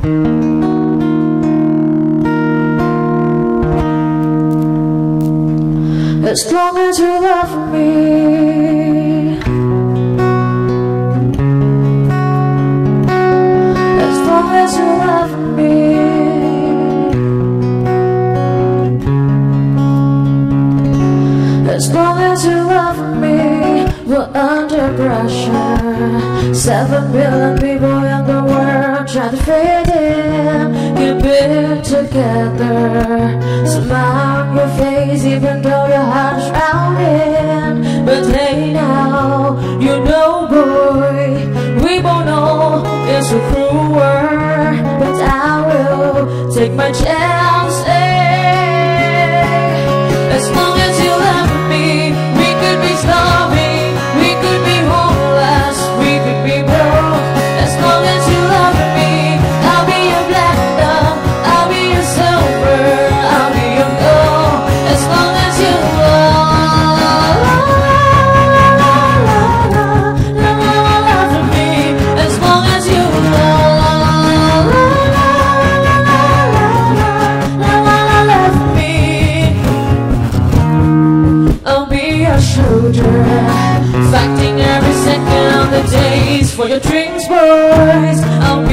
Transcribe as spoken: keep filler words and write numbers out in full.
As long as you love me, as long as you love me, as long as you love me. We're under pressure. Seven billion people in the world try to fit in, keep it together. Smile on your face even though your heart is drowning. But hey now, you know boy, we both know it's a cruel world, but I will take my chances. As long as you love me, we could be starving, we could be homeless, we could be broke. As long as you love me, I'll be your platinum, I'll be your silver, I'll be your gold. As long as you love, love me, as long as you love, love me, I'll be your soldier, fighting every second of the days for your dreams, boys. I'll be